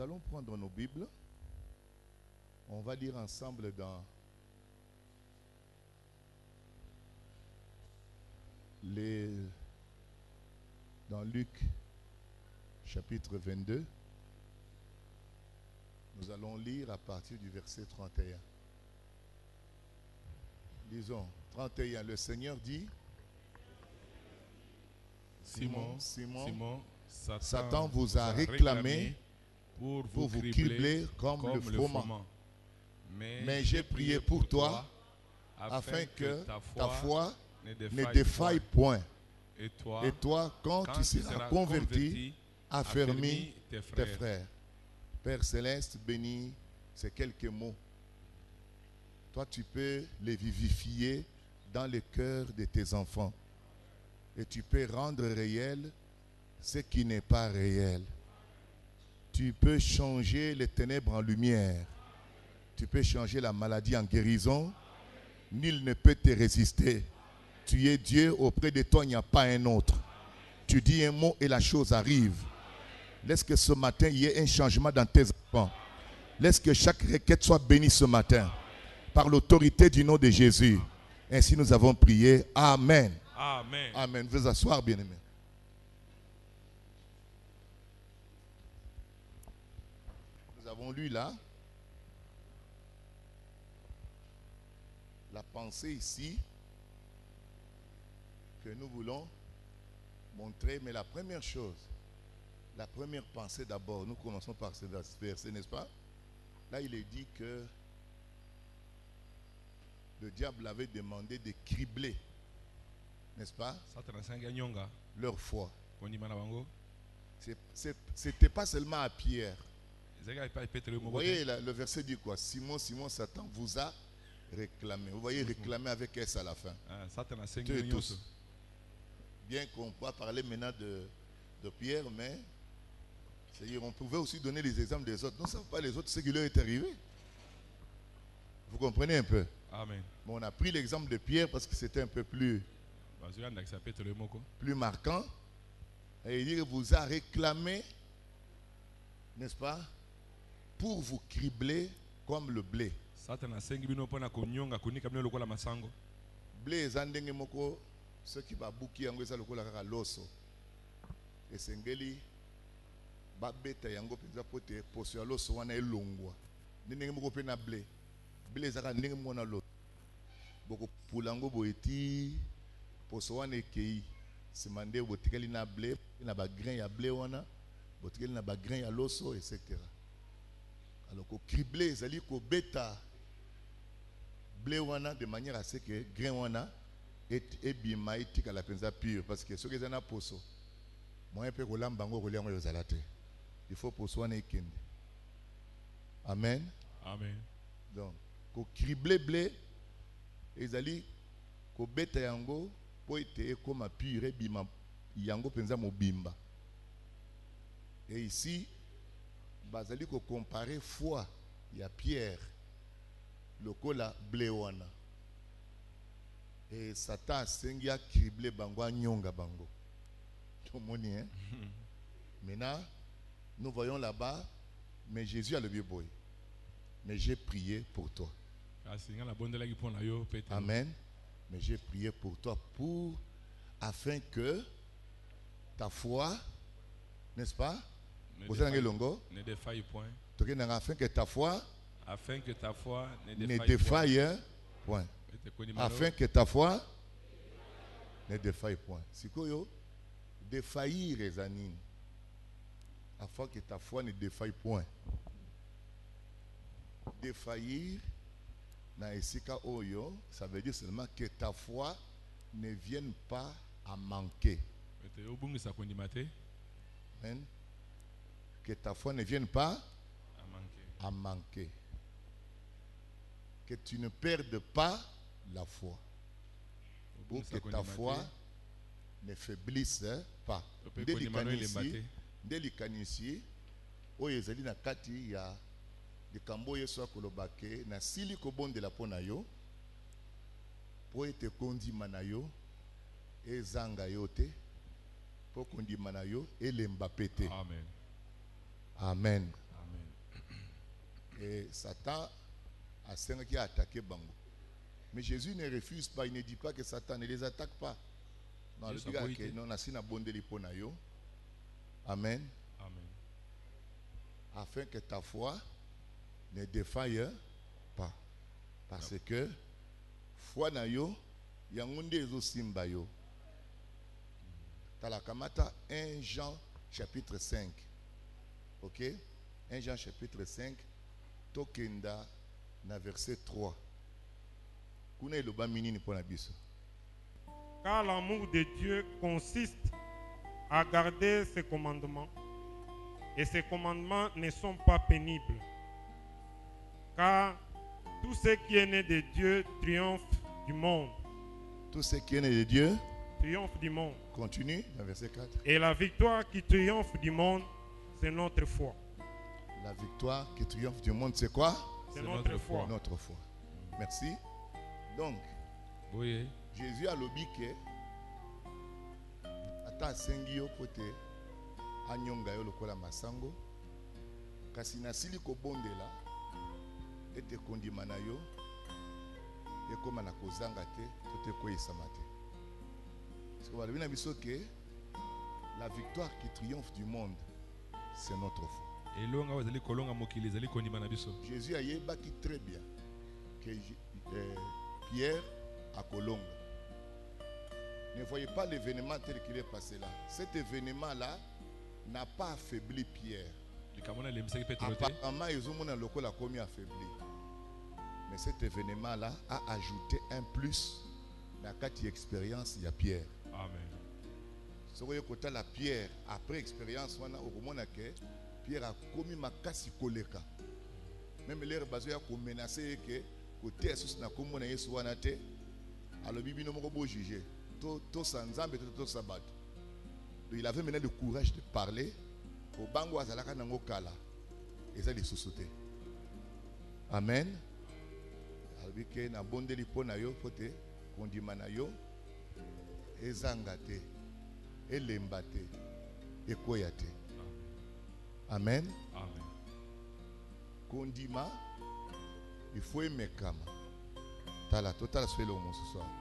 Nous allons prendre nos Bibles. On va lire ensemble dans Luc chapitre 22. Nous allons lire à partir du verset 31. Lisons 31. Le Seigneur dit: Simon, Satan vous a réclamé pour vous cribler comme le froment. Mais j'ai prié pour toi afin que ta foi ne défaille point. Et toi, quand tu seras converti, affermis tes frères. Père Céleste, bénis ces quelques mots. Toi, tu peux les vivifier dans le cœur de tes enfants. Et tu peux rendre réel ce qui n'est pas réel. Tu peux changer les ténèbres en lumière. Tu peux changer la maladie en guérison. Nul ne peut te résister. Tu es Dieu, auprès de toi il n'y a pas un autre. Tu dis un mot et la chose arrive. Laisse que ce matin il y ait un changement dans tes enfants. Laisse que chaque requête soit bénie ce matin. Par l'autorité du nom de Jésus. Ainsi nous avons prié. Amen. Amen. Amen. Veuillez asseoir, bien-aimés. Nous avons lu là la pensée ici que nous voulons montrer. Mais la première chose, la première pensée d'abord, nous commençons par ce verset, n'est-ce pas? Là, il est dit que le diable avait demandé de cribler, n'est-ce pas, leur foi. C'était pas seulement à Pierre. Vous voyez, le verset dit quoi? Simon, Simon, Satan vous a réclamé. Vous voyez, réclamer avec S à la fin. Tous. Bien qu'on peut parler maintenant de Pierre, mais on pouvait aussi donner les exemples des autres. Non, ça ne pas les autres, ce qui leur est arrivé. Vous comprenez un peu? Amen. Bon, on a pris l'exemple de Pierre parce que c'était un peu plus marquant. Et il dit qu'il vous a réclamé, n'est-ce pas, pour vous cribler comme le blé. Blé zandenge moko ce qui va bouki yango eza lokola kaka loso. Esengeli ba beta yango penza pote poso ya loso wana elongwa. Ndenge moko pe na blé. Blé zaka ndenge mona loso. Boko pulango boeti poso wana ekei. Simande botikeli na blé, na ba grain ya blé wana, botikeli na ba grain ya loso, etc. Alors ko cribler ezali ko beta blé wana de manière à ce que grain wana et bima etika la penza pure, parce que ce que zana poso moyen pe kolamba ngo kolia ngo yozalate. Il faut poso wana ekende. Amen. Amen. Donc ko cribler blé ezali ko beta yango po ete ekoma pure bima yango penza mobimba. Et ici bazali ko comparer foi ya Pierre lokola blé wana. Et Satan sengi a criblé bango nyonga bango. Tout le monde, hein? Maintenant, nous voyons là-bas, mais Jésus a le vieux boy. Mais j'ai prié pour toi. Amen. Mais j'ai prié pour toi afin que ta foi, n'est-ce pas? Ne défaille point. Afin que ta foi ne défaille point. Afin que ta foi ne défaille point. Sikoyo, défaillir les animes. Afin que ta foi ne défaille point. Défaillir, na esika oyo, ça veut dire seulement que ta foi ne vienne pas à manquer. Amen. Que ta foi ne vienne pas à manquer. Que tu ne perdes pas la foi. Ou que ta foi ne faiblisse pas. Ndelikanisi oyo ezali na kati ya likambo Yesu akolobake na sili kobondela pona yo po ete kondima na yo ezanga yo te po kondima na yo elemba pete. Amen. Amen. Amen. Et Satan a qui a attaqué Bango. Mais Jésus ne refuse pas, il ne dit pas que Satan ne les attaque pas. Non, le gars que non assis na bonde li pona yo. Amen. Amen. Afin que ta foi ne défaille pas. Parce que foi na yo yangunde ezo simba yo. Talakamata 1 Jean chapitre 5. OK? 1 Jean chapitre 5 tokenda na verset 3. Kuna iloba minini pona biso. Car l'amour de Dieu consiste à garder ses commandements. Et ces commandements ne sont pas pénibles. Car tout ce qui est né de Dieu triomphe du monde. Tout ce qui est né de Dieu triomphe du monde. Continue dans verset 4. Et la victoire qui triomphe du monde, c'est notre foi. La victoire qui triomphe du monde, c'est quoi? C'est notre foi. Notre foi. Merci. Donc, oui. Jésus a l'obi que ata sengi yo pote anyonga yo lokola masango kasi nasili ko bondela ete kondima na yo ekoma na kozanga te tote koyesama te. Parce que voilà, biso que la victoire qui triomphe du monde, c'est notre foi. Jésus a yebaki très bien que Pierre a kolonga. Ne voyez pas l'événement tel qu'il est passé là. Cet événement-là n'a pas affaibli Pierre. Apparemment, ils ont mon local a commis affaibli. Mais cet événement-là a ajouté un plus dans cette expérience il y a Pierre. Amen. Si vous voyez que la Pierre, après expérience, Pierre a commis ma casse koleka. Même l'air basé a menacé que côté sous na komo na Yesu wana te. Alors bibi no moko juger. To sanzambe to sabat. Il avait maintenant le courage de parler au bango azalaka nango kala. Et ça les sous-sauter. Amen. Alors que na bondeli pona yo pote kondima na yo ezanga te elemba te ekoya te. Amen. Amen. Kondima il faut aimer kama. Tala total swelo mo ce soir.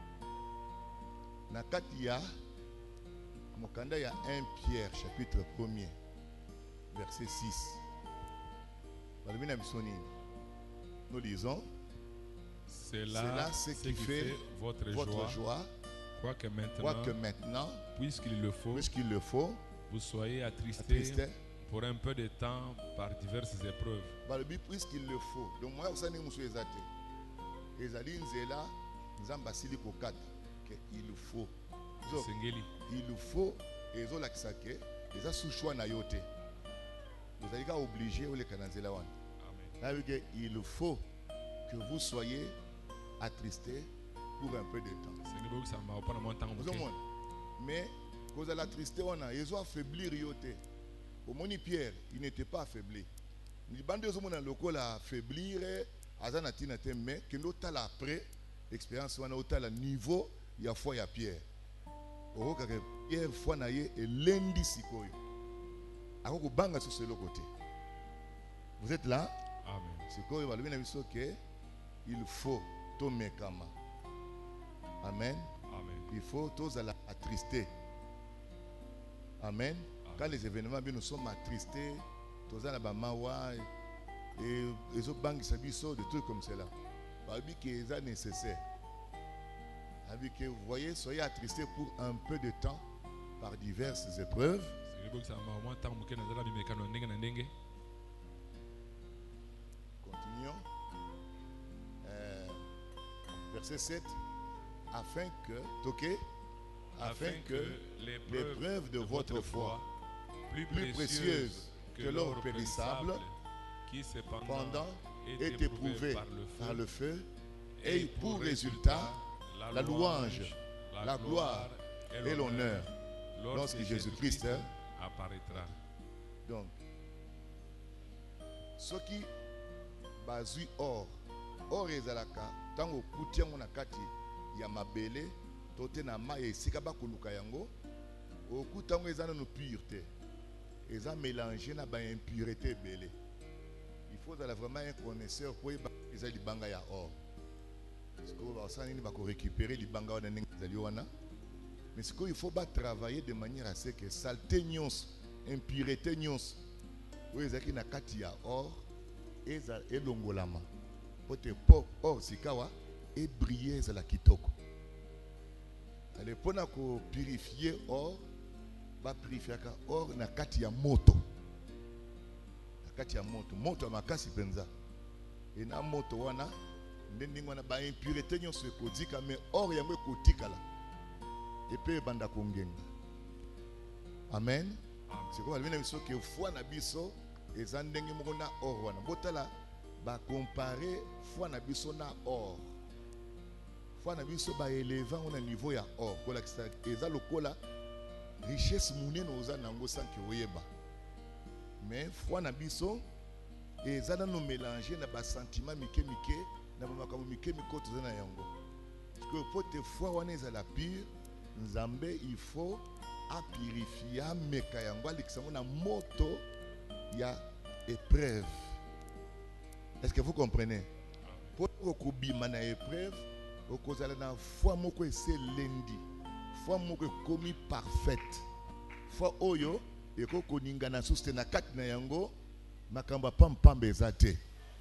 Na katia mokanda ya 1 Pierre chapitre 1er verset 6. Balbina bisoni. Nous lisons c'est là ce qui fait votre joie. Quoique maintenant puisqu'il le faut, vous soyez attristés pour un peu de temps par diverses épreuves. Puisqu'il le faut. Donc moi vous savez monsieur ezate. Ezali nzela nzamba sili ko 4 que il faut. Il faut ezo lakisake eza sous choix na yote. Vous allez obligé ou les kanazela wana. Amen. Il faut que vous soyez attristés pour un peu de temps. Mais vous allez attrister wana ezo affaiblir yote. Au moni Pierre, il n'était pas affaibli. Il bande aux hommes locaux à affaiblir azanatina te mais que nous tal après expérience wana au niveau il y a foi il y a Pierre. Au cas que Pierre foi na ye et lundi sikoyo. Ako banga sur ce côté. Vous êtes là? Amen. Sikoyo ba lubina biso que il faut to mekama. Amen. Amen. Il faut tous à la attrister. Amen. Quand les événements bien nous sommes attristés, tous à la bamawa et les autres banques s'habillent des trucs comme cela. Babi qui est nécessaire. Avec que vous voyez, soyez attristés pour un peu de temps par diverses épreuves. Continuons. Verset 7. Afin que l'épreuve de votre foi, plus précieuse que l'or périssable, qui cependant est éprouvée par le feu, ait pour résultat la louange, la gloire et l'honneur lorsque Jésus-Christ apparaîtra. Donc, ce qui bazui or ezalaka tango kutia mona kati ya mabele tote na ma esika ba koluka yango okutango ezana no pureté eza mélanger na ba impureté belé. Il faut vraiment un connaisseur pour les libanga ya or. Parce que va récupérer les banga wana ndenge wana. Mais ce qu'il faut pas travailler de manière à ce que saleté nyons, impureté nyons. Oui, ezaki na kati ya or eza elongolama. Pote po or sikawa et briller za la kitoko. Ale pona ko purifier or ba purifier ka or na kati ya moto. Na kati ya moto, moto makasi penza. Et na moto wana ndenge wana ba impureté nyons ekodika mais or yango ekotikala. Et puis banda kongenga. Amen. C'est quoi le biso que foi na biso eza ndenge moko na or wana. Botala ba comparer foi na biso na or. Foi na biso ba élever on a niveau ya or. Kola eza lokola richesse munene oza nango sanki oyeba. Mais foi na biso eza na no mélanger na ba sentiment mike na ba makambo mike to na yango. Parce que pote foi wana eza la pure Nzambe il faut à purifier meka yango alexango na moto ya épreuve. Est-ce que vous comprenez? Pour kobima na épreuve, okozala na foi moko ese lendi. Foi moko komi parfaite. Foi oyo ekoko ninga na suste na kati na yango makamba pam ezate.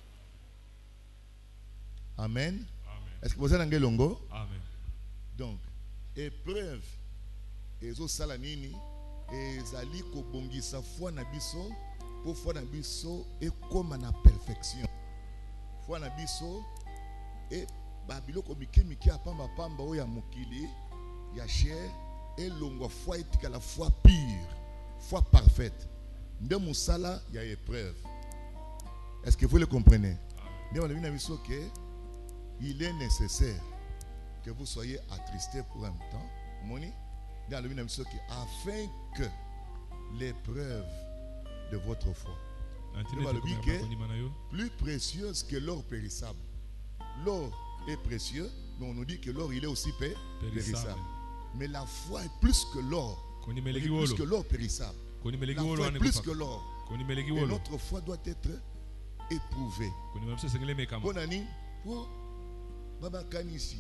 Amen. Est-ce que vous êtes en gelongo? Amen. Donc épreuve ezo sala nini ezali kobongisa foi na biso pour foi na biso ekoma na perfection. Foi na biso e babiloko mike apamba oya mokili ya chair elongwa foi etika la foi pure, foi parfaite. Nde musala ya épreuve. Est-ce que vous le comprenez? Nde on a vu biso que il est nécessaire que vous soyez attristés pour un temps, moni, dans le bien afin que l'épreuve de votre foi, plus précieuse que l'or périssable. L'or est précieux, mais on nous dit que l'or il est aussi périssable. Mais la foi est plus que l'or, plus que l'or périssable. La foi est plus que l'or. Et notre foi doit être éprouvée. Pour Baba Kanisi.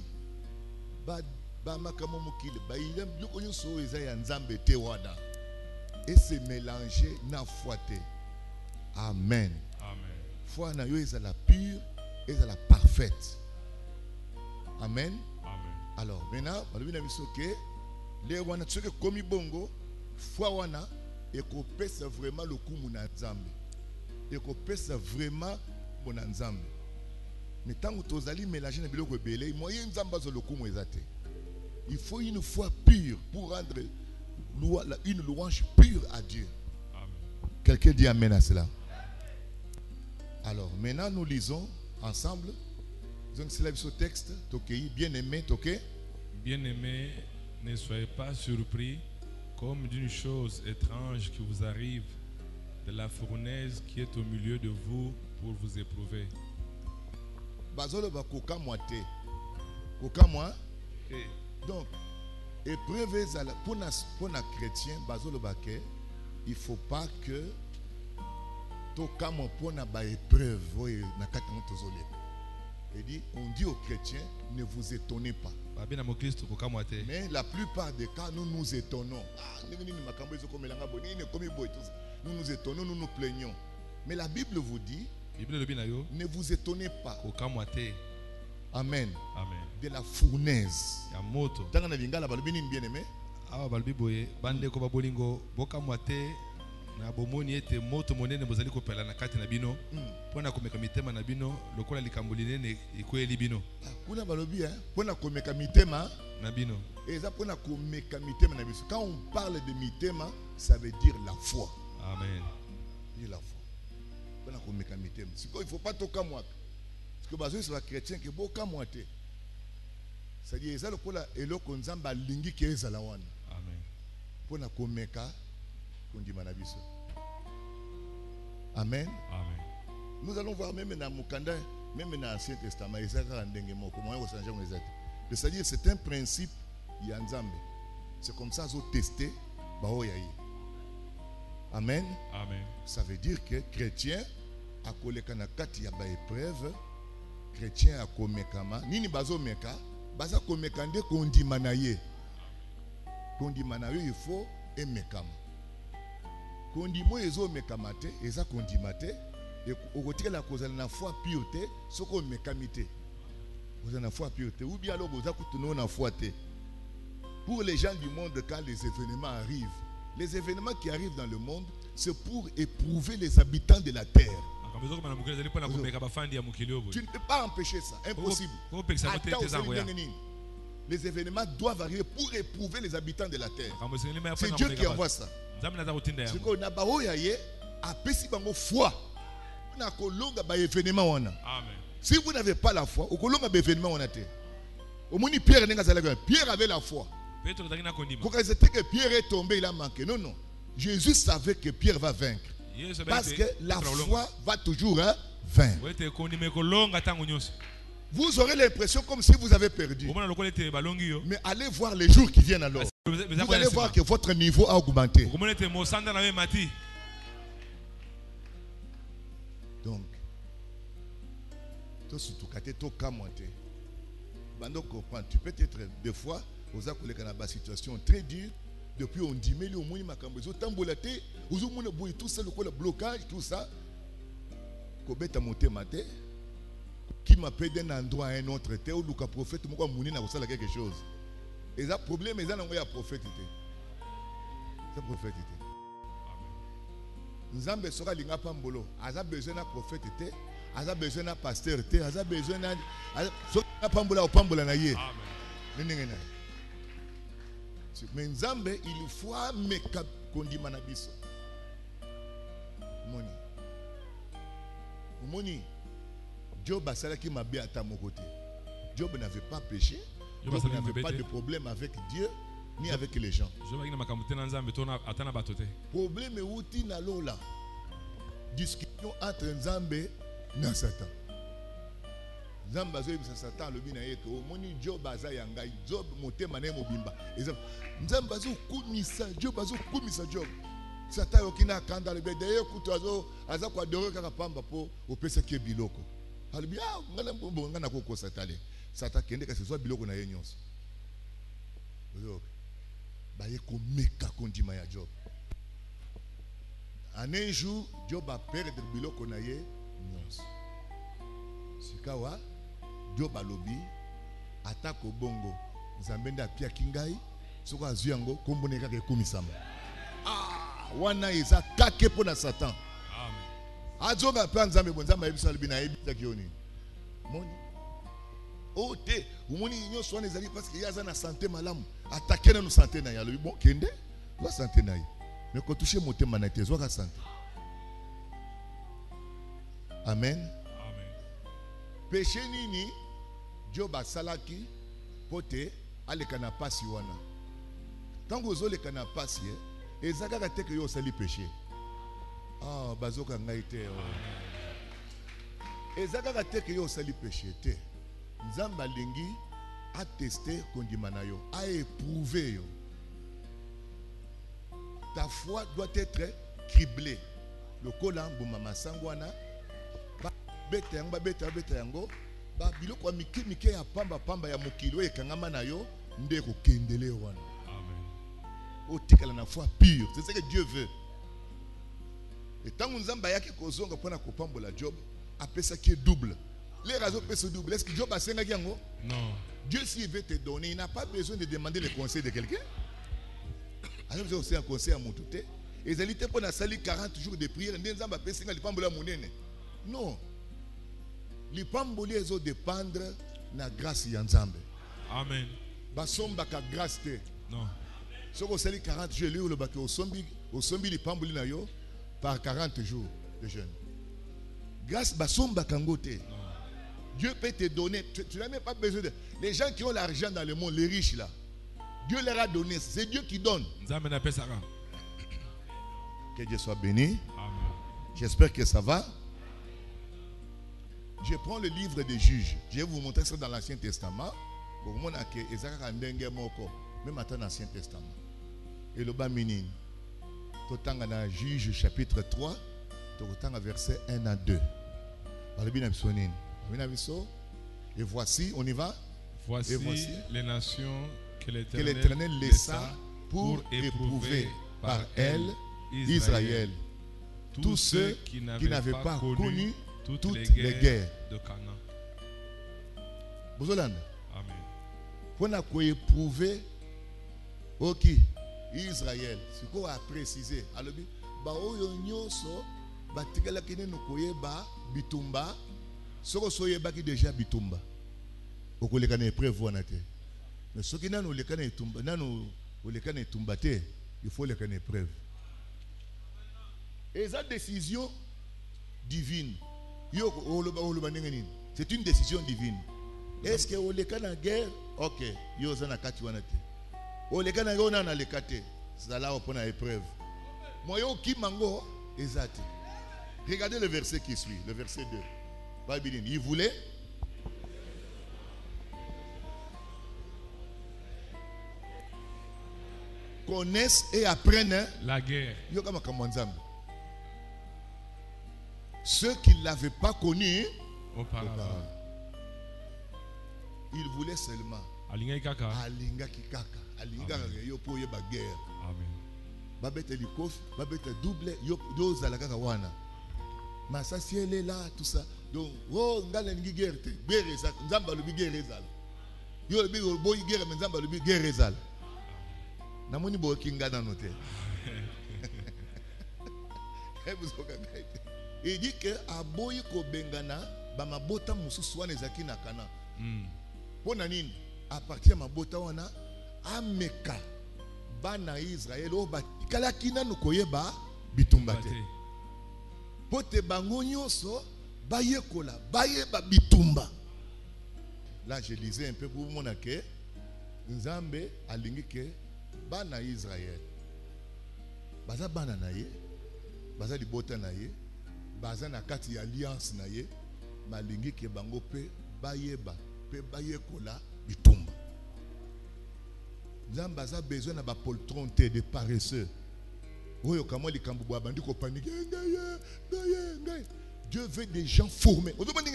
Et se mélanger na foi. Amen. Foi na yo est la pure et la parfaite. Amen. Alors maintenant, les wana tsoke komi bongo foi wana ekopesa vraiment le kumu na Nzambe. Ekopesa vraiment bon Nzambe. Mais tant que tu as mélangé les biloko belé, moyen Nzamba zo lokumu ezate. Il faut une foi pure pour rendre une louange pure à Dieu. Amen. Quelqu'un dit amen à cela. Alors maintenant nous lisons ensemble. Donc c'est là ce texte, Tokei, bien aimé, Tokei. Bien aimé, ne soyez pas surpris comme d'une chose étrange qui vous arrive de la fournaise qui est au milieu de vous pour vous éprouver. Bazolo ba koka moite. Koka moi. Donc épreuve pour na chrétien bazolo ba ke il faut pas que toka mo pona ba épreuve na kati na tozole. Il dit on dit aux chrétiens ne vous étonnez pas. Mais la plupart des cas nous nous étonnons. Nous nous étonnons, nous nous plaignons. Mais la Bible vous dit ne vous étonnez pas. Amen. De la fournaise. na bomoni ete moto monene bozali kopela na kati na bino pona komeka mitema na bino lokola likambo linene ikoyeli bino kuna balobi pona komeka mitema na bino eza pona komeka mitema na biso. Quand on parle de mitema, ça veut dire la foi. Amen. Dire la foi. Pona komeka mitema. Il faut pas toka moi. Parce que bazo sur les chrétiens que boka moite. C'est-à-dire eza lokola eloko nzamba lingi ke ezala wana. Amen. Pona komeka biso. Amen. Amen. Nous allons voir même dans Mukanda, même dans l'Ancien Testament, c'est-à-dire c'est un principe yanzambe. C'est comme ça qu'ils ont testé. Amen. Amen. Ça veut dire que chrétien, akoleka na kati ya ba épreuve chrétien akomekama nini bazomeka baza komeka nde kondima na ye. Kondima na yo il faut emekama. Kondimo ezomekama te eza kondima te okotikela kozala na foi pure te soko omekami te. Kozala na foi pure te ou bien alors oza kutuno na foi te. Pour les gens du monde, quand les événements arrivent, les événements qui arrivent dans le monde, c'est pour éprouver les habitants de la terre. Tu ne peux pas empêcher ça, impossible. Les événements doivent arriver pour éprouver les habitants de la terre. C'est Dieu qui envoie ça. Si vous n'avez pas la foi, Pierre avait la foi. Quand que Pierre est tombé, il a manqué. Non, non. Jésus savait que Pierre va vaincre. Parce que la foi va toujours vaincre. Vous aurez l'impression comme si vous avez perdu. Mais allez voir les jours qui viennent alors. Vous allez voir que votre niveau a augmenté. Donc, tu peux être des fois aux une situation très dure. Depuis on dit mais au moins makambo zo tambolaté ozo mona boy tout ça le blocage tout ça kobeta monter maté qui m'appelle d'un endroit à un autre té ou luka prophète moko muni na kosala quelque chose et ça problème eza nango ya prophète té c'est prophète té nzambe soka linga pambolo aza besoin na prophète té aza besoin na pasteur té aza besoin na soka pambola o pambola na ye amen. Mais Nzambe il faut meka kondima na biso. Moni. Job asalaki mabe ata mokote. Job n'avait pas péché. Job n'avait pas de problème avec Dieu ni avec les gens. Problème outi na lola. Discussion entre Nzambe na Satan. Nzambe azoyebisa Satan lobi na ye ke omoni Job aza ya ngai Job motema na mobimba Nzambe azokumisa Job azokumisa Job Satan yokina akanda lobi d'ailleurs kutu aza kwa adore kaka pamba po opesa ke biloko alobi ngana mbombo ngana koko Satan Satan kende ka sezwa biloko na ye nyonso baye komeka kondima ya Job en un jour Job a perdre biloko na ye nyonso sikawa Job alobi atako bongo Nzambe nda pia kingai soko azwi yango kombone kaka ekomisama wana eza kake pona Satan amen azoga pa Nzambe bonzamba yebisa lobi na yebisa kioni moni ote umoni nyoso wana ezali parce que yaza na santé malamu attaquer na no santé na yalobi bon kende wa santé na ye mais ko toucher motema na te zoka santé amen. Péché nini Job asalaki pote aleka na pasi wana. Tango ozoleka na pasi ezaka te ke yo sali péché. Bazoka ngai te. Ezaka te ke yo sali péché te. Nzamba lingi a testé kondima na yo, a éprouvé yo. Ta foi doit être criblée. Le kola mbuma sangwana beta yango ba biloko mike ya pamba ya mokilo ekangama na yo nde ko kendele wana amen otikala na foi pure c'est ce que Dieu veut et tant Nzamba yaki kozonga pona kopambola Job apesa qui est double les raisons pesa double est-ce que Job a senga yango non Dieu s'il veut te donner il n'a pas besoin de demander le conseil de quelqu'un alors vous aussi un conseil à mon tout et ils allaient pour na sali 40 jours de prière Nzamba pesa nga lipambola monene non les pamboli ezo dépendre na grâce ya Nzambe. Amen. Basomba ka grâce te. Non. Soko sali 40 jours le baki osombi les pamboli na yo par 40 jours de jeûne. Grâce basomba kango te. Dieu peut te donner, tu n'as même pas besoin de les gens qui ont l'argent dans le monde, les riches là. Dieu leur a donné, c'est Dieu qui donne. Nzambe na pesa ka. Que Dieu soit béni. Amen. J'espère que ça va. Je prends le livre des Juges. Je vais vous montrer ça dans l'Ancien Testament. Pour vous montrer que Ezaka ndenge moko, même dans l'Ancien Testament. Et le bas minin. Totanga na Juge chapitre 3, Verset 1 à 2. Et voici, on y va. Voici les nations que l'Éternel laissa pour éprouver par elles Israël. Tous ceux qui n'avaient pas connu toutes les guerres de Canaan. Amen. Pour éprouver Israël, ce qu'on a précisé. Alors, batikala kine nukoyeba bitumba soko soyeba ki déjà bitumba okoleka na épreuve wana te mais soki nanu oleka na etumba nanu oleka na etumba te il faut leka na épreuve et sa décision divine yo oloba ndenge nini c'est une décision divine. Est-ce que oleka na guerre OK yo za na kati wana te oleka na yo na leka te zala opona épreuve moyo ki mango ezate. Regardez le verset qui suit, le verset 2. Il voulait connaissent et apprennent la guerre. Ceux qui ne l'avaient pas connu auparavant. Ils voulaient seulement Alinga kikaka. Guerre. Amen. Babete likof, babete double, yo zalaka wana. Mais ça si elle est là tout ça. Donc oh ngala ngi guerre te. Guerre ça, nzamba lubi guerre ezala. Yo lubi boy guerre mais nzamba lubi guerre ezala. Namoni bo kinga na note. Il dit que aboyi ko bengana ba mabota mususu wana ezaki na kana. Pona nini? À partir de mabota wana ameka bana Israël o batikala kina nukoyeba bitumba te. Pote bango nyonso bayekola bayeba bitumba. Là je lisais un peu pour vous montrer que Nzambe alingi ke bana Israël baza bana na ye baza libota na ye baza na kati ya alliance na ye malingi ke bango pe bayeba pe bayekola bitumba. Nzambe aza besoin na ba poltron te de paresseux. Dieu veut des gens formés.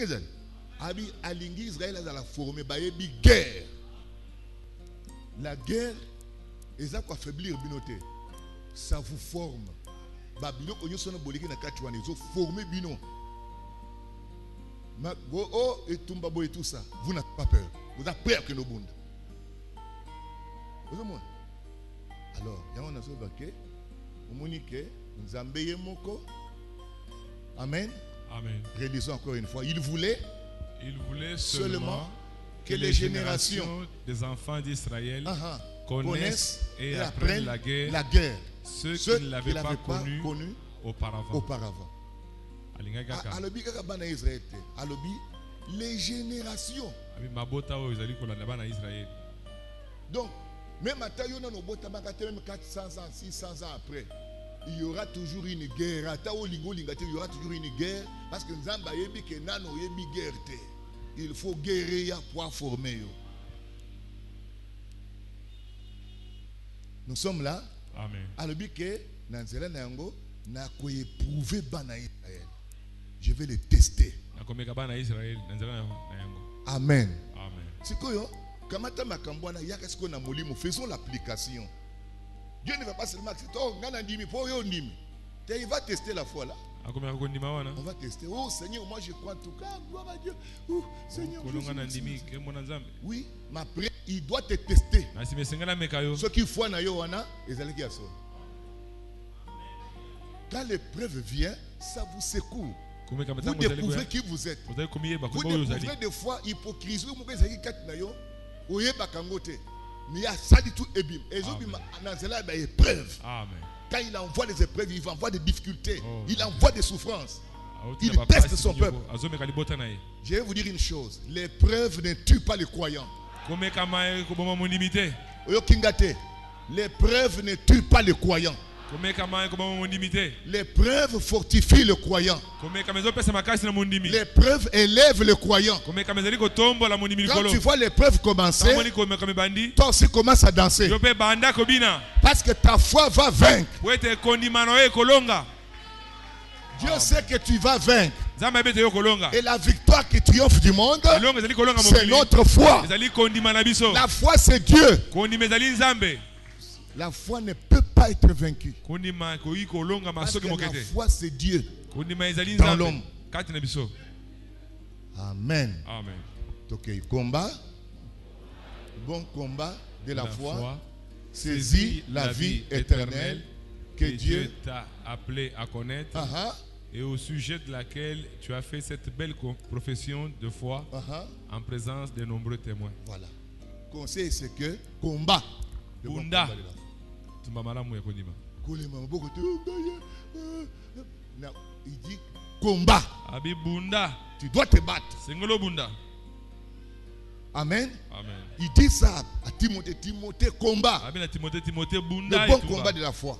Israël a la formée. Guerre. La guerre, ils ont affaiblir binoté. Ça vous forme. Babylone, ils ont formé bino. Et tout ça. Vous n'avez pas peur. Vous avez peur que nous bundes. Alors, il y a un autre Amen. Amen. Relisons encore une fois. Il voulait seulement que les générations des enfants d'Israël connaissent et apprennent la guerre. Ceux qui ne l'avaient pas connu auparavant. Les générations. Donc, même à même 400 ans, 600 ans après, il y aura toujours une guerre. Il y aura toujours une guerre. Parce que il faut guérir pour former. Nous sommes là. Amen. Je vais les tester. Amen. Faisons l'application. Dieu ne va pas seulement accepter. Il va tester la foi là. On va tester. Oh Seigneur, moi je crois en tout cas. Gloire à Dieu. Oh Seigneur. Oui, mais après, il doit te tester. Ce qui foi na yo wana, quand l'épreuve vient, ça vous secoue. Vous découvrez qui vous êtes. Vous découvrez des fois hypocrisie. Mais il y a ça du tout ébim. Et épreuve. Quand il envoie des épreuves, il envoie des difficultés, il envoie des souffrances. Il teste son peuple. Je vais vous dire une chose, l'épreuve ne tue pas les croyants. L'épreuve ne tue pas les croyants. L'épreuve fortifie le croyant. L'épreuve élève le croyant. Quand tu vois l'épreuve commencer, toi aussi commence à danser. Parce que ta foi va vaincre. Dieu sait que tu vas vaincre. Et la victoire qui triomphe du monde, c'est notre foi. La foi, c'est Dieu. La foi ne peut pas être vaincue. Parce que la foi, c'est Dieu dans l'homme. Amen. Amen. Ok, combat. Bon combat de la foi. Saisis la vie éternelle que Dieu t'a appelé à connaître. Et au sujet de laquelle tu as fait cette belle profession de foi en présence de nombreux témoins. Voilà. Conseil, c'est que combat. Bunda. Il dit combat. Abi bunda. Tu dois te battre. Sengolo bunda. Amen. Amen. Il dit ça à Timothée. Timothée, combat. Le bon combat de la foi.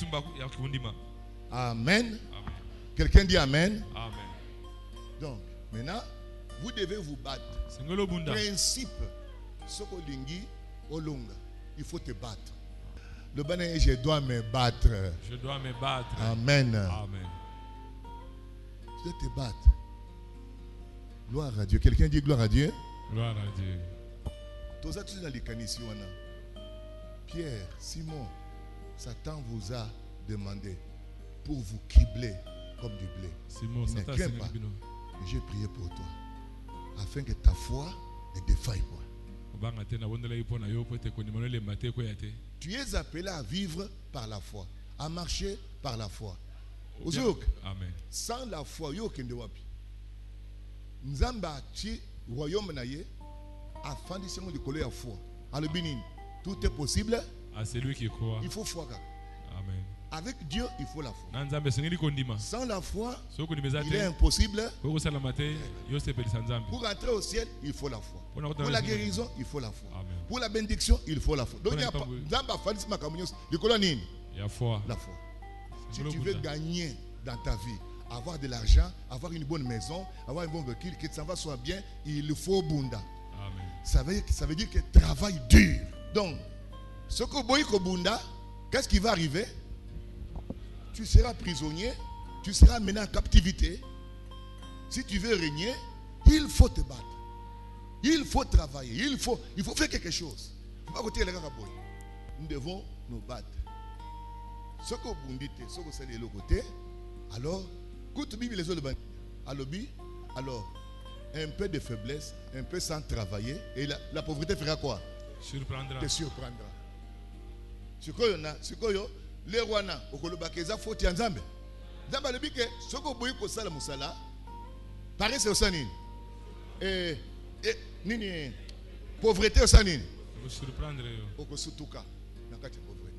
Amen. Quelqu'un dit Amen. Amen. Donc, maintenant, vous devez vous battre. Principe. Sokolingi olunga. Il faut te battre. Le banné, je dois me battre. Je dois me battre. Amen. Amen. Tu dois te battre. Gloire à Dieu. Quelqu'un dit gloire à Dieu. Gloire à Dieu. Tous ça, tous dans les canitions. Pierre, Simon, Satan vous a demandé pour vous cribler comme du blé. Simon, ne crains pas. J'ai prié pour toi afin que ta foi ne défaille pas. Tu es appelé à vivre par la foi, à marcher par la foi. Amen. Sans la foi, yo kende wapi. Nzamba ti royaume na ye afin de se de coller à foi. Alors tout est possible. À celui qui croit. Il faut foi. Amen. Avec Dieu, il faut la foi. Sans la foi, il est impossible. Pour entrer au ciel, il faut la foi. Pour la guérison, il faut la foi. Amen. Pour la bénédiction, il faut la foi. Donc, il y a la foi. La foi. Si tu veux gagner dans ta vie, avoir de l'argent, avoir une bonne maison, avoir un bon véhicule, que ça va soit bien, il faut bunda. Amen. Ça veut dire que travail dur. Donc, ce que boyko bunda, qu'est-ce qui va arriver? Tu seras prisonnier, tu seras mené en captivité. Si tu veux régner, il faut te battre. Il faut travailler, il faut faire quelque chose. Nous devons nous battre. Ce que vous dites, ce que c'est de l'autre côté, alors, écoute les autres alors, un peu de faiblesse, un peu sans travailler, et la pauvreté fera quoi? Surprendra. Te surprendra. Ce que les rois na okolobakeza faute ya Nzambe. Nzambe alobike soko boyi ko sala musala. Pareil c'est osanini. Nini pauvreté osanini. Vous surprendre yo. Okosutuka na kati pauvreté.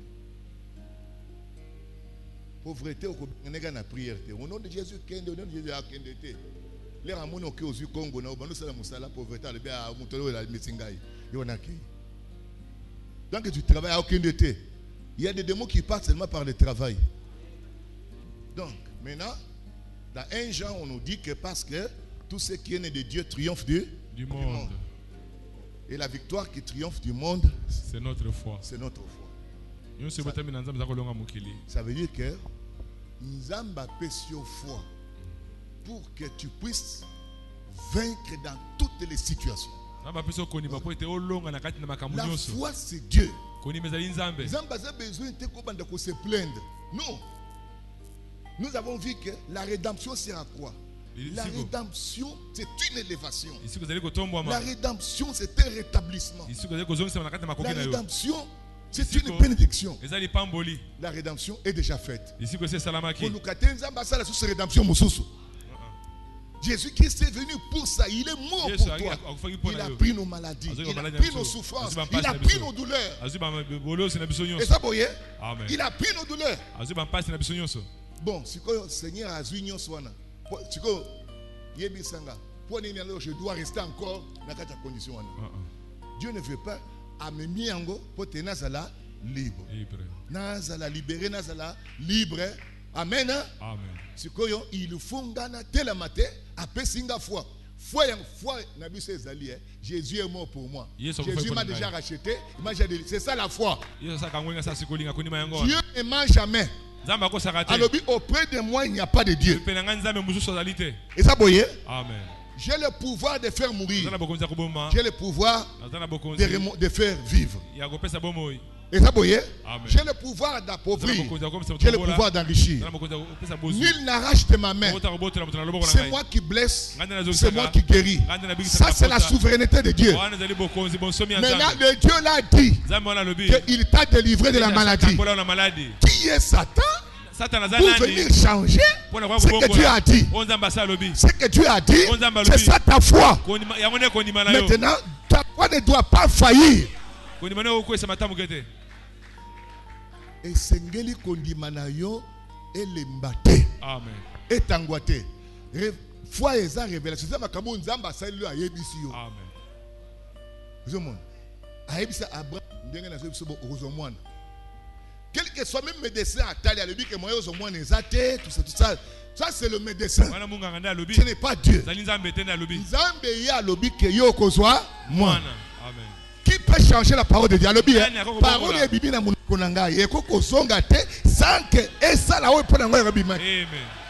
Pauvreté okonega na prière te. Au nom de Jésus kende, au nom de Jésus akende te. Les ramono ke ozu Congo na obanu sala musala pauvreté alobi a mutolo la mesingai. Yo na ki. Donc tu travailles à aucun de te. Il y a des démons qui partent seulement par le travail. Donc, maintenant, dans 1 Jean, on nous dit que parce que tout ce qui est né de Dieu triomphe du monde. Et la victoire qui triomphe du monde, c'est notre foi. C'est notre foi. Ça veut dire que Nzamba pèsio foi pour que tu puisses vaincre dans toutes les situations. La foi, c'est Dieu. Nzamba a besoin de se plaindre. Non. Nous avons vu que la rédemption sert quoi? La rédemption, c'est une élévation. La rédemption, c'est un rétablissement. La rédemption, c'est une bénédiction. La rédemption est déjà faite. Jésus-Christ est venu pour ça. Il est mort pour toi. Il a pris nos maladies. Il a pris nos souffrances. Il a pris nos douleurs. Et ça, il a pris nos douleurs. Bon, si le Seigneur a vu nous, je dois rester encore dans cette condition. Dieu ne veut pas amener pour te nazala libre. Nazala libéré, nazala libre. Amen. Amen. Il faut gagner tel matin après singa foi. Foi nabi ezali. Jésus est mort pour moi. Jésus m'a déjà racheté. C'est ça la foi. Dieu ne ment jamais. alobi auprès de moi il n'y a pas de Dieu. Et ça boye? Amen. J'ai le pouvoir de faire mourir. J'ai le pouvoir de faire vivre. Et ça boye? J'ai le pouvoir d'appauvrir. J'ai le pouvoir d'enrichir. Nul n'arrache de ma main. C'est moi qui blesse. C'est moi qui guéris. Ça c'est la souveraineté de Dieu. Maintenant le Dieu l'a dit qu'il t'a délivré de la maladie. Qui est Satan? Pour venir changer ce que Dieu a dit. Ce que Dieu a dit, c'est ça ta foi. Maintenant, ta foi ne doit pas faillir. Et sengeli kondimana yo elembate. Amen. Et tangwate. Foi eza révélation. Ça makambo nzamba sali ayebisi yo. Amen. Vous monde. Ayebisa Abraham ndenge na so bo ozomwana. Quel que soit même médecin à Tali, il dit que moi, je suis tout ça. Ça, c'est le médecin. Ce n'est pas Dieu. Qui peut changer la parole de Dieu? La parole de Bibi sans que ça là où Amen.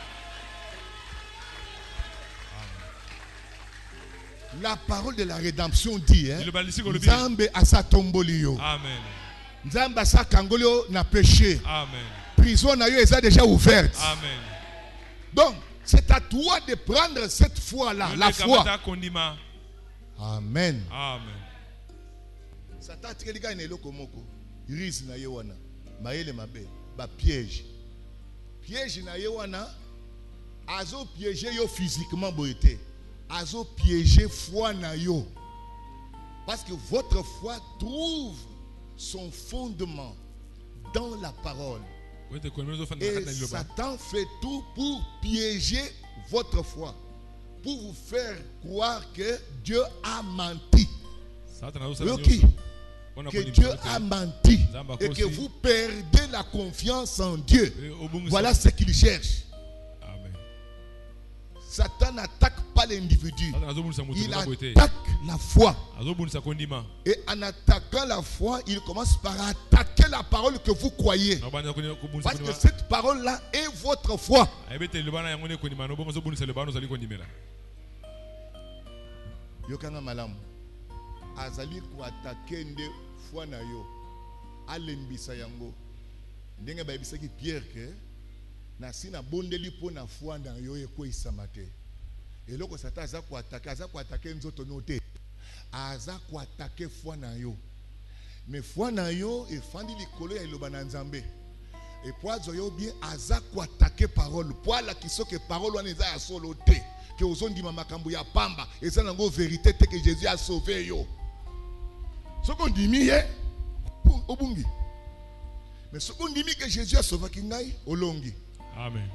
La parole de la rédemption dit Nzambe asatombolio. Amen. Nzamba sa kangolio na péché. Amen. Prison na yo est déjà ouverte. Amen. Donc, c'est à toi de prendre cette foi-là, la foi. Amen. Amen. Satan tika na eloko moko. Rise na ye wana. Mayele mabe, ba piège. Piège na ye wana. Azo piéger yo physiquement boité. Azo piéger foi na yo. Parce que votre foi trouve son fondement dans la parole. Et Satan fait tout pour piéger votre foi, pour vous faire croire que Dieu a menti. Que Dieu a menti et que vous perdez la confiance en Dieu. Voilà ce qu'il cherche. Satan n'attaque pas l'individu. Il attaque la foi. Et en attaquant la foi, il commence par attaquer la parole que vous croyez. Parce que cette parole-là est votre foi. Yokanga malamu. Azali ku attaquer nde foi na yo. Alembisa yango. Ndenge ba bisaki Pierre que na sina bondeli po na foi na yo eko isamate. Et loko Satan aza ku attaquer nzoto note. Aza ku attaquer foi na yo. Mais foi na yo e fandi likolo ya iloba na Nzambe. Et poazo yo bien aza ku attaquer parole. Poala kisoke parole wana eza ya solo te. Que ozondima makambo ya pamba eza nango vérité te que Jésus a sauvé yo. Soko ndimi ye obungi. Mais soko ndimi que Jésus a sauvé kingai olongi. Amen.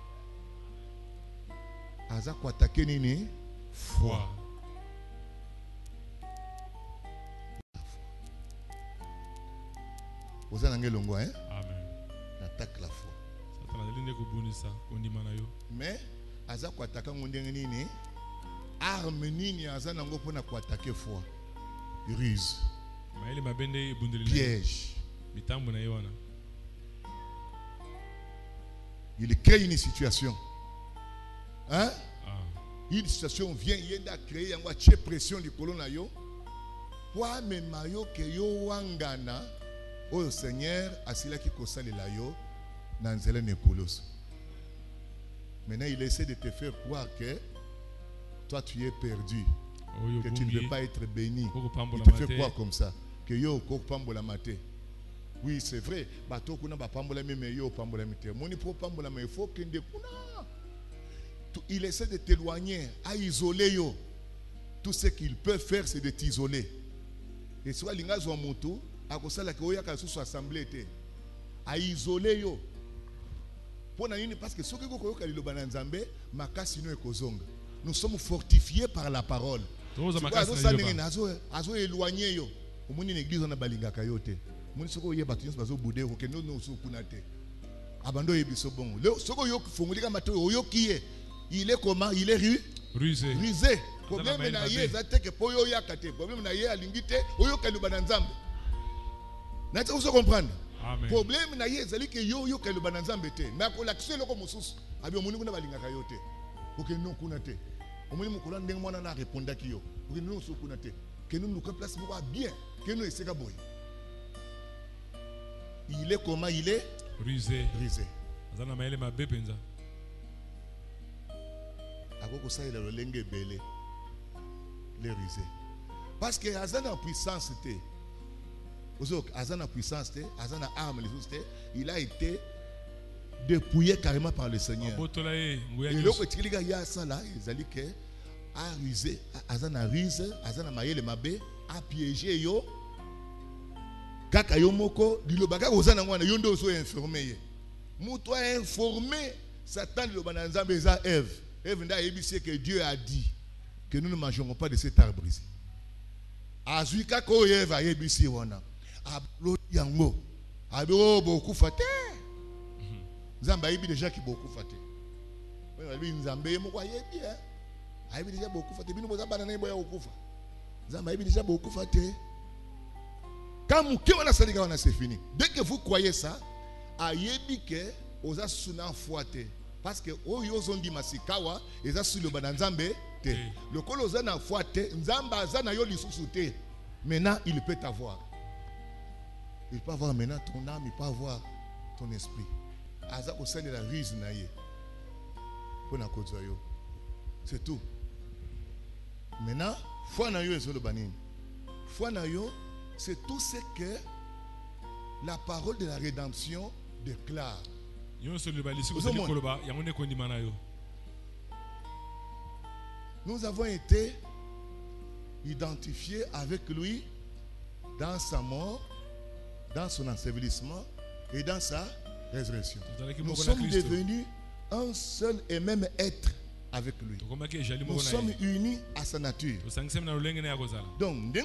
Aza ku attaquer nini? Foi. Vous avez longo, hein? Amen. Attaque la foi. Mais aza ku attaquer ngondenge nini? Arme nini aza nango pona ku attaquer foi? Ruse. Piège. Il crée une situation. Hein? Une situation vient, il a créé une pression du colon na yo. Kwa me mayo ke yo wangana. Oh Seigneur, asila ki kosali la yo nanzela ne kolos. Maintenant, il essaie de te faire croire que toi tu es perdu, que tu ne veux pas être béni. Il te fait croire comme ça, que yo kokpambola maté. Oui, c'est vrai. Bato kuna ba pambola me yo pambola mité. Moni pro pambola me faut kende kuna. Il essaie de t'éloigner, à isoler yo. Tout ce qu'il peut faire, c'est de t'isoler. Et soit l'ingazo en moto, à cause de la koya ka sous assemblée té, à isoler yo. Parce que ce que vous avez dit, nous sommes fortifiés par la parole. Nous sommes éloignés. Il est comment? Il est rusé. Problème vous comprenez? Amen. Problème na ye zali ke yo yo ke le bananzambe te. Mais ko la kise loko mususu. Abi omoni kuna balingaka yo te. Ko ke non kuna te. Omoni mukolo ndenge mwana na répondre ki yo. Ko ke non so kuna te. Que nous nous place beaucoup bien. Que nous essayons boy. Il est comment il est rusé. Rusé. Azana maele mabe penza. Akoko sa il a le lenge belé. Les rusé. Parce que Azana puissance était. Azana puissance était, Azana arme les autres, il a été dépouillé carrément par le Seigneur. Et l'autre qui a ça là, ils allaient que a rusé, Azana rusé, Azana maye le mabe, a piégé yo. Kaka yo moko, dilobaka ozana ngwana yondo so informé. Muto a informé Satan dilobana nzambe za Ève. Ève nda yebisi que Dieu a dit que nous ne mangerons pas de cet arbre ici. Azuika ko Ève a yebisi wana. Ablo yango. Ablo beaucoup faté. Nzamba yebi déjà qui beaucoup faté. Oui, nzambe moko yebi hein. Ayebi déjà beaucoup faté. Bino boza bana na boya okufa. Nzamba yebi déjà beaucoup faté. Quand c'est fini. Dès que vous croyez ça, ayebi ke oza suna foite. Parce que oyo dit masikawa, eza sur le bananzambe te. Le kolo oza na foite, nzamba za na yo lisusu te. Maintenant, il peut t'avoir. Il peut avoir maintenant ton âme, il peut avoir ton esprit. Aza au sein de la ruse na ye. Pona kozo yo. C'est tout. Maintenant, foi na yo ezolo banini. Foi na yo, c'est tout ce que la parole de la rédemption déclare. Nous avons été identifiés avec lui dans sa mort, dans son ensevelissement et dans sa résurrection. Nous sommes devenus un seul et même être avec lui. Nous sommes unis à sa nature. Donc,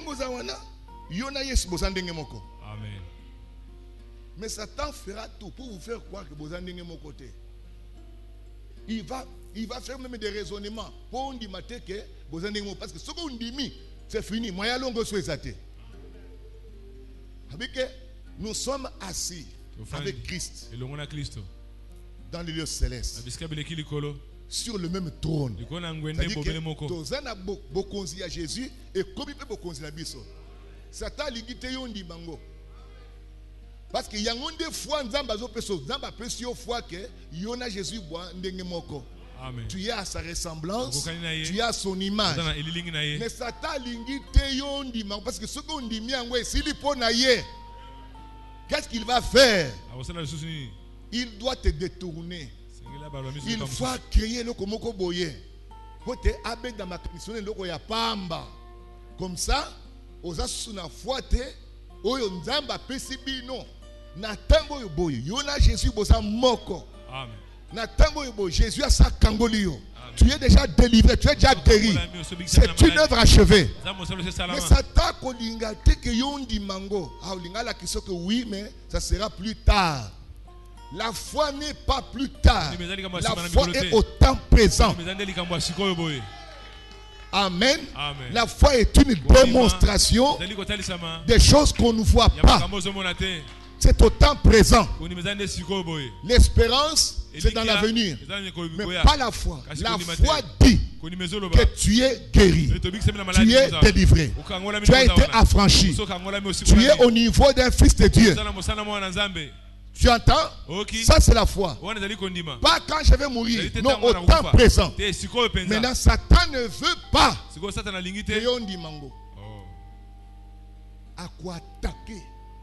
Amen. Mais Satan fera tout pour vous faire croire que vous avez mon côté. Il va faire même des raisonnements pour dire que vous avez parce que ce qu'on dit, c'est fini. Moi, nous sommes assis avec Christ dans les lieux célestes sur le même trône. C'est-à-dire que Jésus et comme il peut Satan ligité yondi bango. Parce que y a des fois nzamba zo peso nzamba pesio fois que yona Jésus boit ndenge moko. Amen. Tu es à sa ressemblance, tu es à son image. Mais Satan ligité yondi bango parce que ce qu'on dit miango s'il pona ye. Qu'est-ce qu'il va faire? Il doit te détourner. Il faut créer le komoko boye. Pour te abe dans ma commission loko ya pamba. Comme ça oza suna foite oyo nzamba pesi bino na tango yo boyo yona Jésus boza moko. Amen. Na tango yo boyo Jésus a sa kangolio. Tu es déjà délivré, tu es déjà guéri. C'est une œuvre achevée. Mais Satan kolinga te ke yondi mango. Ah olinga la question que oui mais ça sera plus tard. La foi n'est pas plus tard. La foi est au temps présent. Amen. Amen. La foi est une démonstration des choses qu'on ne voit pas. C'est au temps présent. L'espérance, c'est dans l'avenir. Mais pas la foi. La foi dit que tu es guéri. Tu es délivré. Tu as été affranchi. Tu es au niveau d'un fils de Dieu. Tu entends? Okay. Ça c'est la foi. Pas quand je vais mourir. Non, au temps présent. Maintenant, Satan ne veut pas. À quoi attaquer?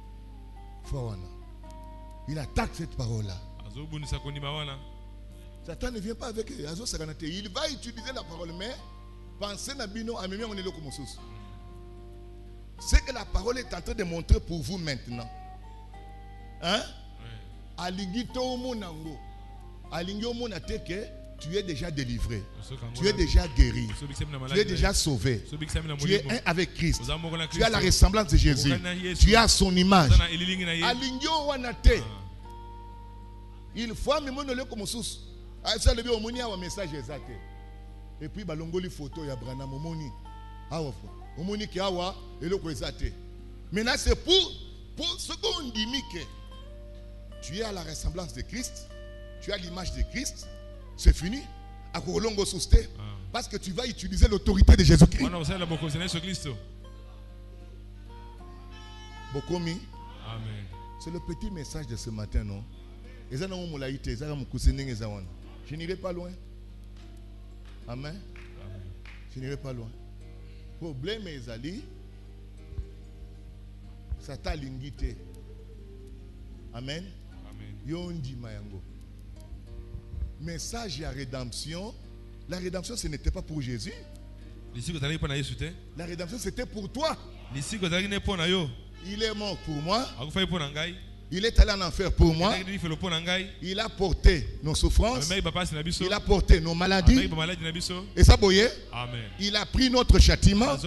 Il attaque cette parole-là. Satan ne vient pas avec eux. Il va utiliser la parole, mais pensez à bino à même on est là comme source. C'est que la parole est en train de montrer pour vous maintenant. Hein? Tu es déjà délivré. Tu es déjà guéri. Tu es déjà sauvé. Tu es un avec Christ. Tu as la ressemblance de Jésus. Tu as son image. Il faut me comme source. Message exact. Et puis balongoli photo ya Branham omoni. Awa omoni ki awa eloko exact. Maintenant c'est pour ce qu'on dit que Tu es à la ressemblance de Christ, tu as l'image de Christ, c'est fini. Parce que tu vas utiliser l'autorité de Jésus-Christ. Bokomi. Amen. C'est le petit message de ce matin, non? Je n'irai pas loin. Amen. Je n'irai pas loin. Problème est ali. Satan lingité. Amen. Yondi mayango. Message à rédemption. La rédemption, ce n'était pas pour Jésus. La rédemption, c'était pour toi. Il est mort pour moi. Il est allé en enfer pour moi. Il a porté nos souffrances. Il a porté nos maladies. Et ça, boye, il a pris notre châtiment.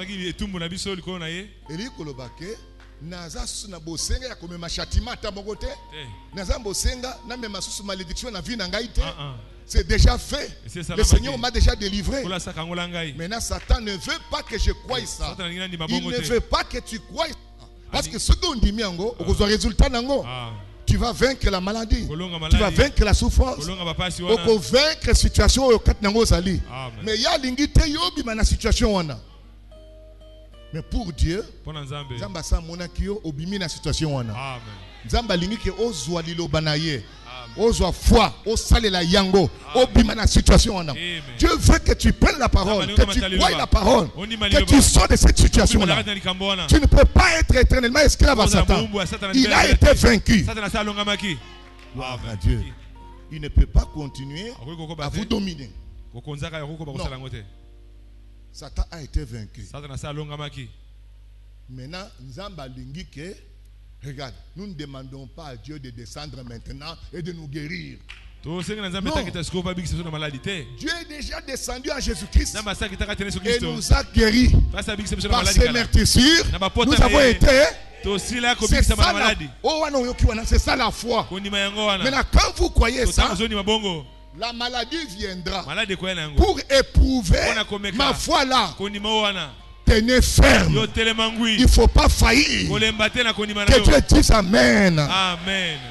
Naza na bosenga ya komema châtiment ta bokote. Naza bosenga na mema susu malédiction na vie na ngai te. C'est déjà fait. Le Seigneur m'a déjà délivré. Maintenant Satan ne veut pas que je croie ça. Il ne veut pas que tu crois ça. Parce que ce qu'on dit miango, au résultat nango. Tu vas vaincre la maladie. Tu vas vaincre la souffrance. Tu vas vaincre la situation au kat nango zali. Mais il y a l'ingité yobi na situation wana. Mais pour Dieu, Zamba sa monakio obimi na situation wana. Zamba lingi ke ozwa liloba na ye. Ozwa foi, osalela yango, obima na situation wana. Dieu veut que tu prennes la parole, que tu crois la parole, que tu sors de cette situation là. Tu ne peux pas être éternellement esclave à Satan. Il a été vaincu. Gloire à Dieu. Il ne peut pas continuer à vous dominer. Non. Satan a été vaincu. Maintenant, Nzamba lingi ke, regarde, nous ne demandons pas à Dieu de descendre maintenant et de nous guérir. Non. Dieu est déjà descendu en Jésus-Christ et nous a guéris. Par ses meurtrissures, nous avons été. C'est ça la foi. Maintenant, quand vous croyez ça, la maladie viendra pour éprouver ma foi là. Tenez ferme. Il ne faut pas faillir. Que Dieu dise Amen. Amen.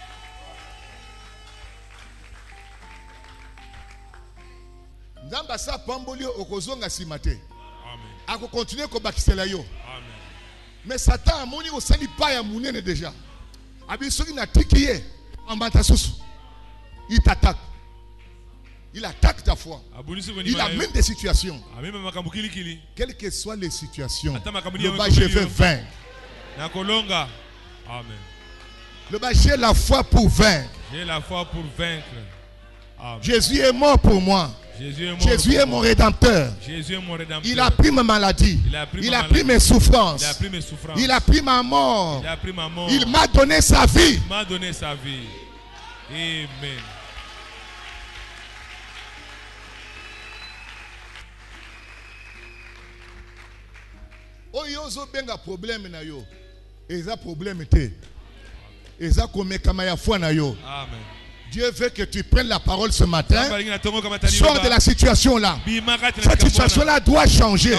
Nzamba sa pamboli okozonga simate. Ako continuer ko bakisela yo. Mais Satan a moni osali pa ya munene déjà. Abisoki na tikiye ambata susu. Il t'attaque. Il attaque ta foi. Il amène des situations. Quelles que soient les situations, le bas je veux vaincre. Le bas j'ai la foi pour vaincre. J'ai la foi pour vaincre. Amen. Jésus est mort pour moi. Jésus est mon rédempteur. Il a pris ma maladie. Il a pris mes souffrances. Il a pris ma mort. Il m'a donné sa vie. Amen. Oyozo benga problème na yo. Eza problème te. Eza komekama ya foi na yo. Amen. Dieu veut que tu prennes la parole ce matin. Sors de la situation là. Cette situation là doit changer.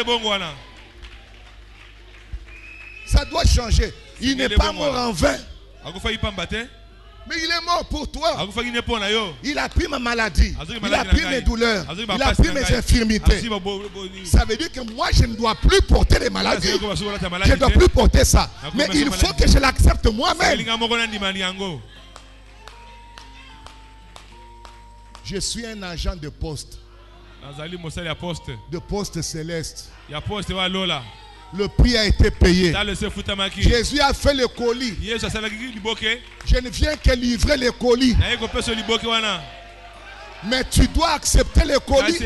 Ça doit changer. Il n'est pas mort en vain. Mais il est mort pour toi. Il a pris ma maladie. Il a pris mes douleurs. Il a pris mes infirmités. Ça veut dire que moi je ne dois plus porter les maladies. Je ne dois plus porter ça. Mais il faut que je l'accepte moi-même. Je suis un agent de poste. De poste céleste. Le prix a été payé. Jésus a fait le colis. Je ne viens que livrer le colis. Mais tu dois accepter le colis.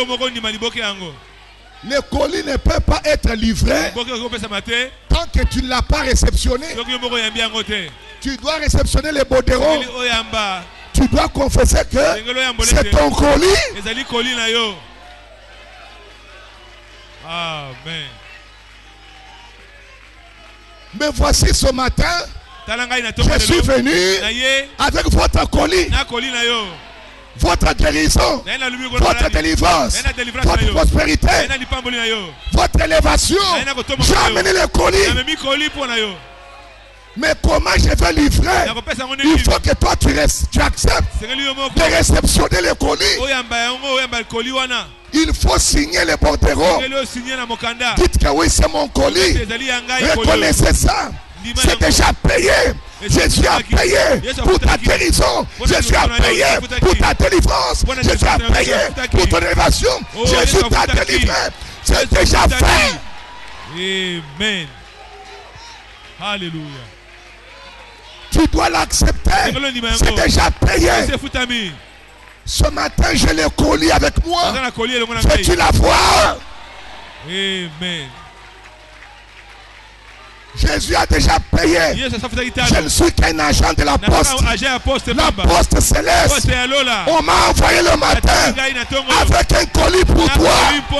Le colis ne peut pas être livré tant que tu ne l'as pas réceptionné. Tu dois réceptionner les bordereaux. Tu dois confesser que c'est ton colis. Amen. Mais voici ce matin, je suis venu avec votre colis, votre guérison, votre délivrance, votre prospérité, votre élévation. J'ai amené le colis. Mais comment je vais livrer? Il faut que toi tu acceptes de réceptionner les colis. Il faut signer les bordereaux. Dites que oui, c'est mon colis. Reconnaissez ça. C'est déjà payé. Jésus a payé pour ta guérison. Jésus a payé pour ta délivrance. Jésus a payé pour ton élévation. Jésus t'a délivré. C'est déjà fait. Amen. Alléluia. Tu dois l'accepter. C'est déjà payé. Ce matin, j'ai le colis avec moi. Veux-tu la voir? Amen. Jésus a déjà payé. Je ne suis qu'un agent de la poste. La poste céleste. On m'a envoyé le matin avec un colis pour toi.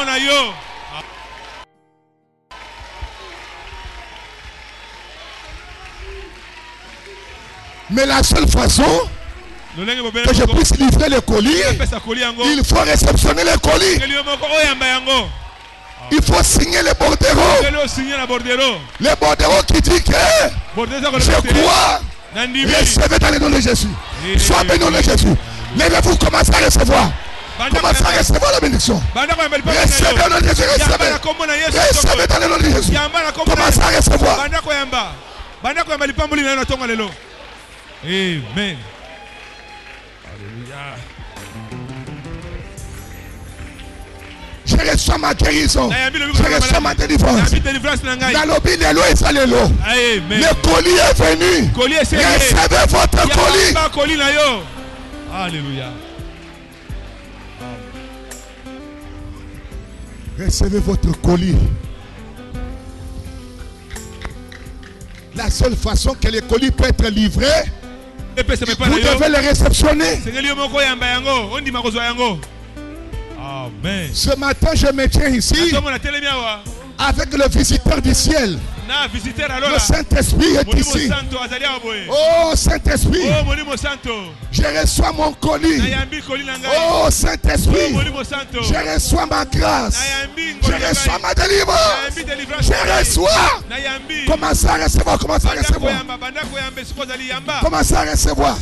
Mais la seule façon que je puisse livrer le colis, il faut réceptionner le colis. Il faut signer les bordereaux. Les bordereaux qui dit que je crois. Recevez dans le nom de Jésus. Sois béni dans le nom de Jésus. Levez-vous, commencez à recevoir. Commencez à recevoir la bénédiction. Recevez dans le nom de Jésus. Recevez dans le nom de Jésus. Commencez à recevoir. Amen. Alléluia. Je reçois ma guérison. Je reçois ma délivrance. Le colis est venu. Recevez votre colis. Alléluia. Recevez votre colis. La seule façon que le colis peut être livré, vous devez le réceptionner. Amen. Ce matin, je me tiens ici avec le visiteur du ciel. Le Saint-Esprit est ici. Oh Saint-Esprit, je reçois mon colis. Oh Saint-Esprit, je reçois ma grâce. Je reçois ma délivrance. Je reçois. Commencez à recevoir. Commencez à recevoir. Commencez à recevoir.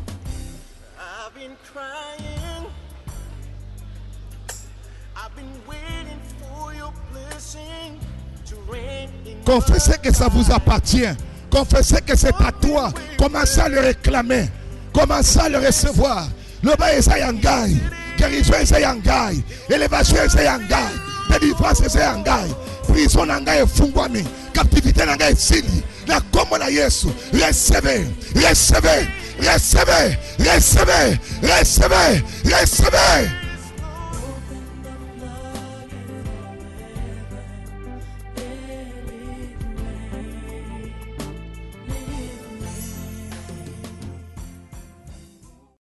Confessez que ça vous appartient. Confessez que c'est à toi. Commencez à le réclamer. Commencez à le recevoir. Le bas est yangai. Guérison est yangai. Élévation est yangai. Délivrance est yangai. Prison yangai fungwami. Captivité yangai sili. La commune à Yesu. Recevez. Recevez. Recevez. Recevez. Recevez. Recevez.